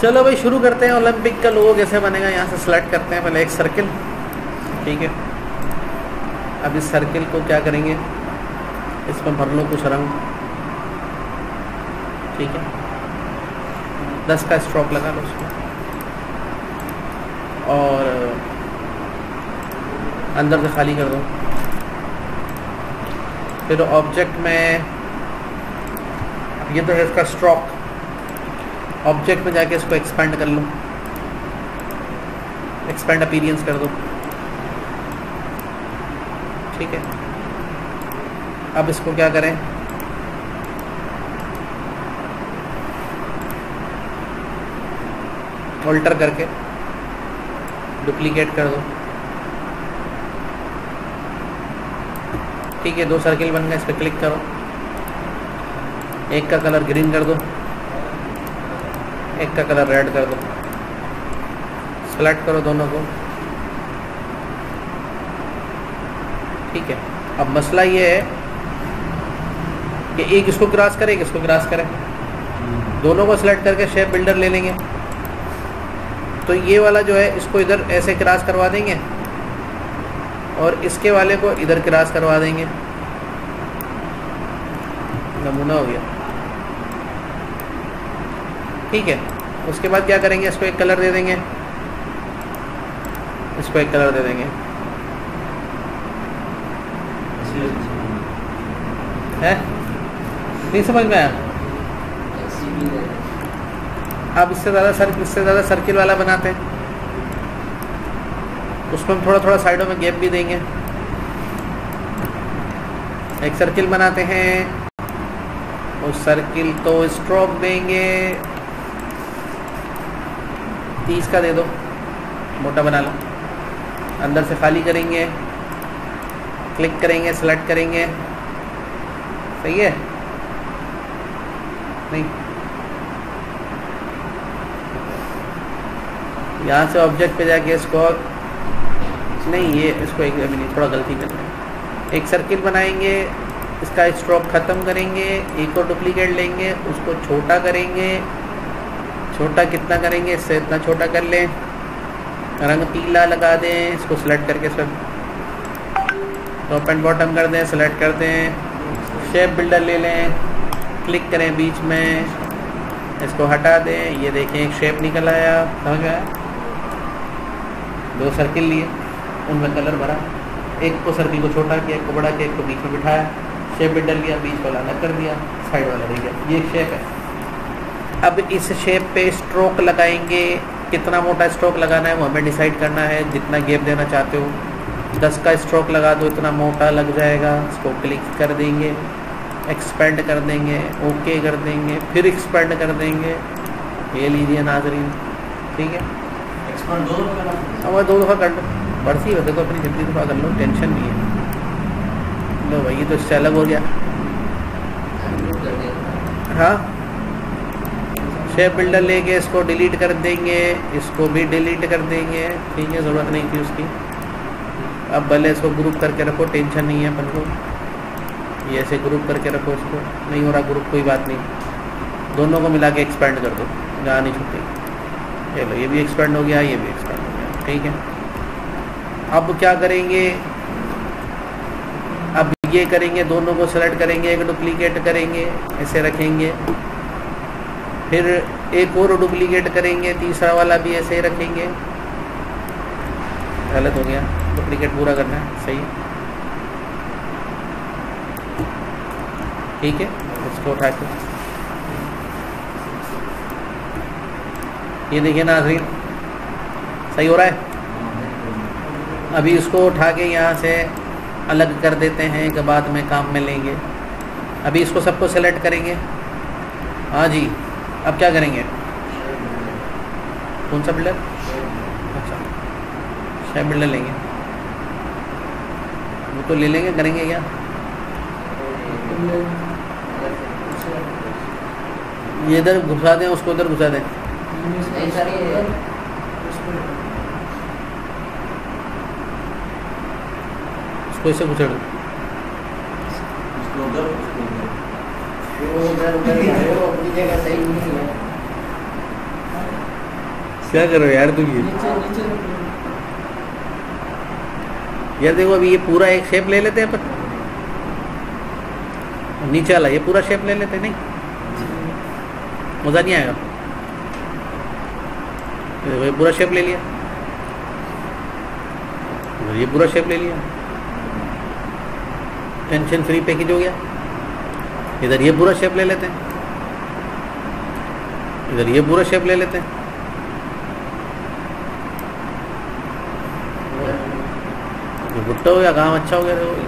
चलो भाई शुरू करते हैं। ओलंपिक का लोगो कैसे बनेगा, यहाँ से सेलेक्ट करते हैं पहले एक सर्किल। ठीक है, अब इस सर्किल को क्या करेंगे, इसमें भर लो कुछ रंग। ठीक है, 10 का स्ट्रोक लगा लो उसको और अंदर से खाली कर दो। फिर ऑब्जेक्ट में, ये तो है इसका स्ट्रोक, ऑब्जेक्ट में जाके इसको एक्सपेंड कर लो, एक्सपेंड अपीयरेंस कर दो। ठीक है, अब इसको क्या करें, ऑल्टर करके डुप्लीकेट कर दो। ठीक है, 2 सर्किल बन गए, इस पर क्लिक करो, एक का कलर ग्रीन कर दो, एक का कलर रेड कर दो, सेलेक्ट करो दोनों को। ठीक है, अब मसला ये है कि एक इसको क्रॉस करे, एक इसको क्रॉस करे, दोनों को सेलेक्ट करके शेप बिल्डर ले लेंगे। तो ये वाला जो है इसको इधर ऐसे क्रॉस करवा देंगे और इसके वाले को इधर क्रॉस करवा देंगे। नमूना हो गया। ठीक है, उसके बाद क्या करेंगे, इसको एक कलर दे देंगे, इसको एक कलर दे देंगे। है नहीं समझ में आया? अब इससे ज़्यादा सर्किल वाला बनाते हैं, उसमें हम थोड़ा थोड़ा साइडों में गैप भी देंगे। एक सर्किल बनाते हैं, उस सर्किल को स्ट्रोक देंगे, 30 का दे दो, मोटा बना लो। अंदर से खाली करेंगे, क्लिक करेंगे, सेलेक्ट करेंगे। सही है? नहीं, यहाँ से ऑब्जेक्ट पे जाके इसको, नहीं ये इसको एक नहीं, थोड़ा गलती कर रहे हैं। एक सर्किल बनाएंगे, इसका स्ट्रोक ख़त्म करेंगे, एक और डुप्लीकेट लेंगे, उसको छोटा करेंगे। छोटा कितना करेंगे, इससे इतना छोटा कर लें, रंग पीला लगा दें, इसको सेलेक्ट करके इस पर टॉप एंड बॉटम कर दें, सेलेक्ट कर दें। शेप बिल्डर ले लें, क्लिक करें बीच में, इसको हटा दें। ये देखें एक शेप निकल आया, समझ में आया? 2 सर्किल लिए, उनमें कलर भरा, एक को सर्किल को छोटा किया, एक को बड़ा किया, एक को बीच में बिठाया, शेप बिल्डर लिया, बीच वाला अलग कर दिया, साइड वाला रह गया। ये शेप है। अब इस शेप पे स्ट्रोक लगाएंगे, कितना मोटा स्ट्रोक लगाना है वो हमें डिसाइड करना है। जितना गैप देना चाहते हो, 10 का स्ट्रोक लगा दो, इतना मोटा लग जाएगा। इसको क्लिक कर देंगे, एक्सपेंड कर देंगे, ओके कर देंगे, फिर एक्सपेंड कर देंगे। ये लीजिए नाजरीन, ठीक है। एक्सपेंड 2 दफ़ा करना? अब 2 दफ़ा कर लो, बढ़ती वैसे तो अपनी जितनी दफ़ा कर लो, टेंशन नहीं है। लो भाई, ये तो इससे अलग हो गया। हाँ, शेप बिल्डर लेके इसको डिलीट कर देंगे, इसको भी डिलीट कर देंगे। ठीक है, ज़रूरत नहीं थी उसकी। अब भले इसको ग्रुप करके रखो, टेंशन नहीं है अपन को। ये ऐसे ग्रुप करके रखो, इसको नहीं हो रहा ग्रुप, कोई बात नहीं, दोनों को मिला के एक्सपेंड कर दो, जहाँ नहीं छूटेगी। चलो, ये भी एक्सपेंड हो गया, ये भी एक्सपेंड हो गया। ठीक है, अब क्या करेंगे, अब ये करेंगे, दोनों को सेलेक्ट करेंगे, एक डुप्लीकेट करेंगे, ऐसे रखेंगे, फिर एक और डुप्लीकेट करेंगे, तीसरा वाला भी ऐसे ही रखेंगे। गलत हो गया, डुप्लीकेट पूरा करना है, सही है। ठीक है, इसको उठा के ये देखिए नाज़रीन, सही हो रहा है। अभी इसको उठा के यहाँ से अलग कर देते हैं कि बाद में काम में लेंगे। अभी इसको सबको सेलेक्ट करेंगे। हाँ जी, अब क्या करेंगे, कौन सा बिल्डर? अच्छा, शेप बिल्डर लेंगे, वो तो ले लेंगे, करेंगे क्या? ये इधर घुसा दें, उसको उधर घुसा दें। उसको इसे घुसा दो। वो उधर अपनी जगह सही नहीं है। क्या करो यार तुम ये? यार देखो अभी ये पूरा एक शेप ले लेते हैं अपन, नीचे वाला ये पूरा शेप ले लेते हैं, नहीं मजा नहीं आएगा। ये पूरा शेप ले लिया, ये पूरा शेप ले लिया, टेंशन फ्री पैकेज हो गया। इधर ये पूरा शेप ले लेते हैं, इधर ये पूरा शेप ले लेते हैं। भुट्टा हो गया, काम अच्छा हो गया। देखो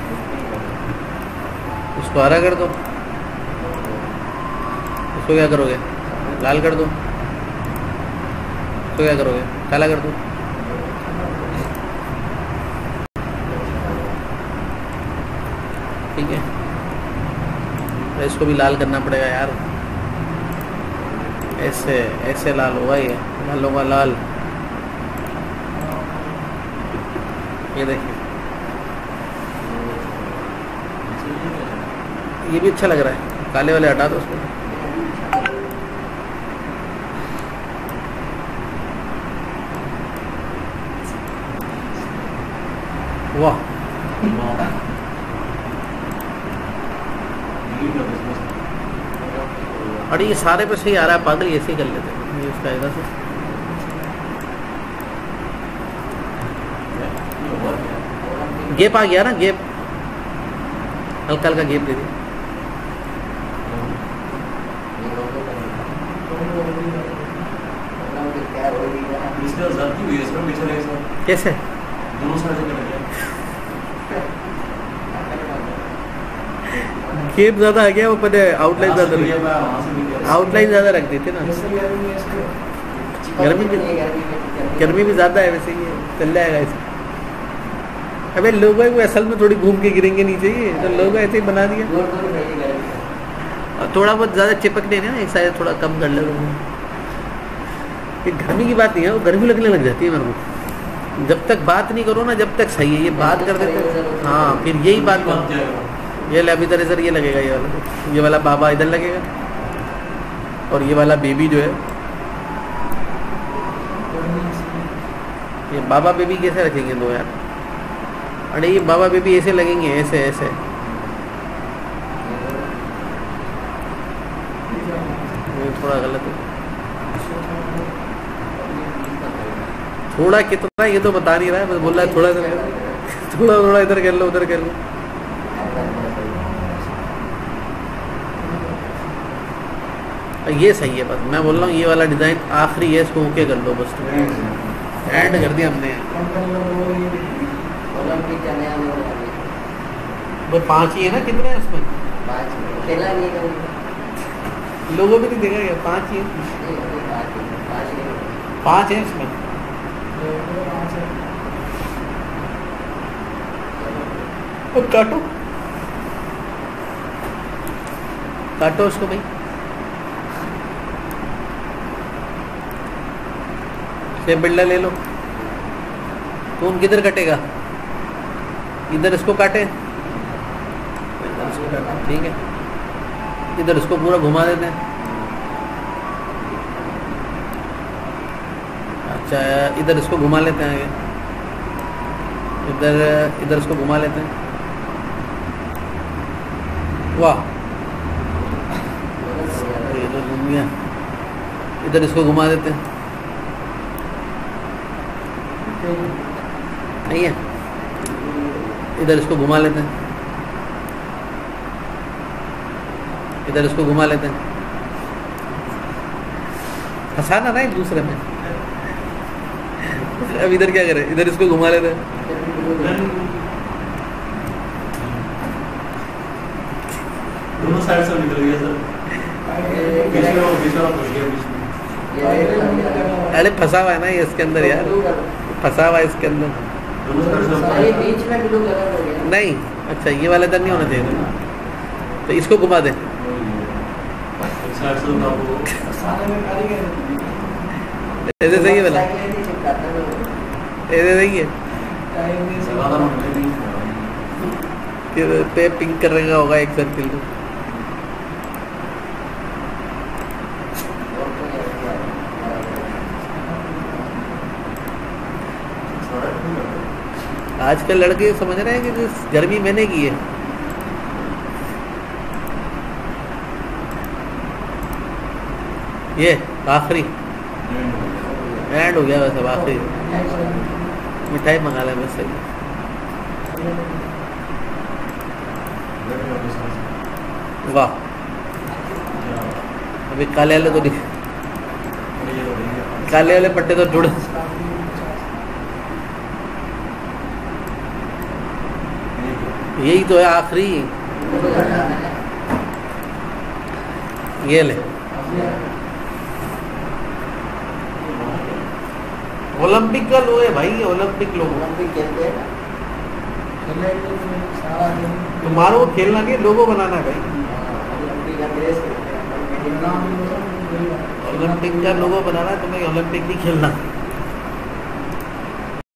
इसको हरा कर दो, इसको क्या करोगे? लाल कर दो, इसको क्या करोगे? काला कर दो। ठीक है, तो इसको भी लाल करना पड़ेगा यार। ऐसे ऐसे लाल होगा, ये लाल होगा, लाल। ये देखिए, ये भी अच्छा लग रहा है। काले वाले हटा दो उसको। वाह, अरे ये सारे पे सही आ रहा है पागल, ऐसे ही कर लेते हैं। ये इसका इधर से गैप आ गया ना, गैप हल्का हल्का गैप दे दिया। कैसे गैप ज्यादा आ गया, वो पता है आउटलाइन ज्यादा, आउटलाइन ज्यादा रख देते ना। गर्मी भी ज्यादा है वैसे, ये चल जाएगा ऐसे। अबे लोग को असल में थोड़ी घूम के गिरेंगे नीचे, ये तो लोग ऐसे ही बना दिया। और थोड़ा बहुत ज्यादा चिपक देना ना एक साइड, थोड़ा कम कर लो। ये गर्मी की बात नहीं है, वो गर्मी लगने लग जाती है मेरे को। जब तक बात नहीं करो ना, जब तक सही है। ये बात कर देते हैं, हाँ फिर यही बात ये ले, अभी इधर इधर ये लगेगा, ये वाला बाबा इधर लगेगा, और ये वाला बेबी जो है, ये बाबा बेबी कैसे रखेंगे दो यार? अरे ये बाबा बेबी ऐसे लगेंगे, ऐसे ऐसे। ये थोड़ा गलत है, थोड़ा कितना ये तो बता नहीं रहा है, बस बोल रहा है थोड़ा इधर, थोड़ा थोड़ा इधर कर लो, उधर कर लो। ये सही है, बस मैं बोल रहा हूँ ये वाला डिजाइन आखिरी है, इसको ओके कर लो बस। एंड कर दिया हमने। वो 5 ही है ना, कितने हैं उसमें? 5 लोगों में नहीं देखा गया, 5 ही है। 5 है इसमें। तो काटो काटो उसको भाई। शेप बिल्डर ले लो। तो उन किधर कटेगा? इधर इसको काटे, ठीक है। इधर इसको पूरा घुमा देते हैं। अच्छा, इधर इसको घुमा लेते हैं आगे, इधर इसको घुमा लेते हैं। वाह, ये तो घूम गया। इधर इसको घुमा देते हैं, नहीं है। इधर इसको घुमा लेते हैं, इधर इसको घुमा लेते हैं। फंसाना ना एक दूसरे में। अब इधर क्या करें? इधर इसको घुमा लेते हैं। दोनों साइड से निकल गया सर। अरे फंसा हुआ है ना ये इसके अंदर यार, फंसा हुआ है इसके अंदर। बीच में ब्लू कलर हो गया। नहीं, अच्छा ये वाला इधर नहीं होना चाहिए, तो इसको घुमा दे। ऐसे सही है वाला, ऐसे सही है। पे पिंक कर रहा होगा एक सर्किल को। आजकल लड़के समझ रहे हैं कि जिस गर्मी मैंने की है। ये आखिरी एंड हो गया वैसे, आखिरी मिठाई मंगा लें बस। सही वाह, अभी काले वाले तो नहीं, काले वाले पट्टे तो जुड़े। यही तो है आखिरी। ये ले ओलंपिक का लो है भाई, ओलंपिक लो। ओलंपिक खेलते हैं तुम्हारा वो खेलना नहीं, लोगो बनाना है भाई। ओलंपिक का ड्रेस खेलते हैं। ओलंपिक का लोगो बनाना है तुम्हें, ओलंपिक नहीं खेलना।